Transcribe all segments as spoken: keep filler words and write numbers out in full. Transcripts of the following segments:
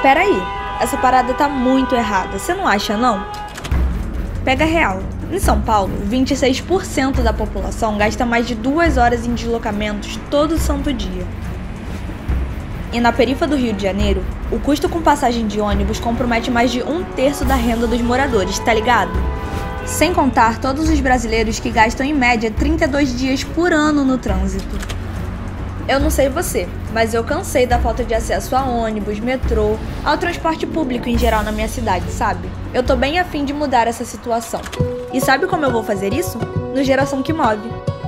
Peraí, essa parada tá muito errada, você não acha não? Pega real. Em São Paulo, vinte e seis por cento da população gasta mais de duas horas em deslocamentos todo santo dia. E na perifa do Rio de Janeiro, o custo com passagem de ônibus compromete mais de um terço da renda dos moradores, tá ligado? Sem contar todos os brasileiros que gastam em média trinta e dois dias por ano no trânsito. Eu não sei você, mas eu cansei da falta de acesso a ônibus, metrô, ao transporte público em geral na minha cidade, sabe? Eu tô bem afim de mudar essa situação. E sabe como eu vou fazer isso? No Geração que Move.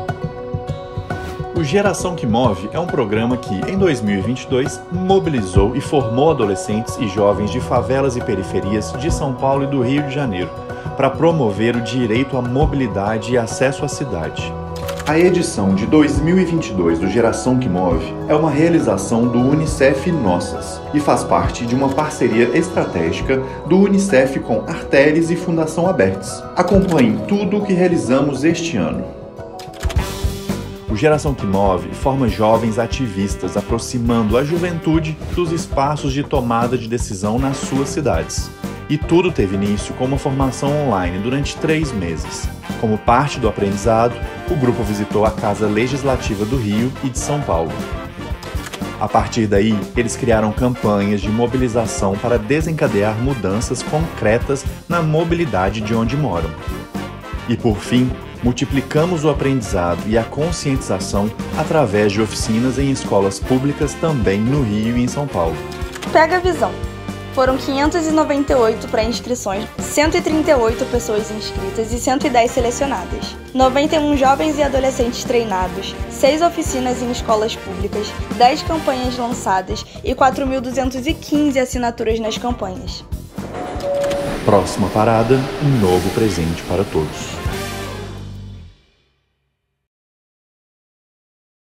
O Geração que Move é um programa que, em dois mil e vinte e dois, mobilizou e formou adolescentes e jovens de favelas e periferias de São Paulo e do Rio de Janeiro, para promover o direito à mobilidade e acesso à cidade. A edição de dois mil e vinte e dois do Geração que Move é uma realização do Unicef Nossas e faz parte de uma parceria estratégica do Unicef com Arteris e Fundação Abertis. Acompanhe tudo o que realizamos este ano. O Geração que Move forma jovens ativistas aproximando a juventude dos espaços de tomada de decisão nas suas cidades. E tudo teve início com uma formação online durante três meses. Como parte do aprendizado, o grupo visitou a Casa Legislativa do Rio e de São Paulo. A partir daí, eles criaram campanhas de mobilização para desencadear mudanças concretas na mobilidade de onde moram. E por fim, multiplicamos o aprendizado e a conscientização através de oficinas em escolas públicas também no Rio e em São Paulo. Pega a visão. Foram quinhentas e noventa e oito pré-inscrições, cento e trinta e oito pessoas inscritas e cento e dez selecionadas, noventa e um jovens e adolescentes treinados, seis oficinas em escolas públicas, dez campanhas lançadas e quatro mil duzentas e quinze assinaturas nas campanhas. Próxima parada, um novo presente para todos.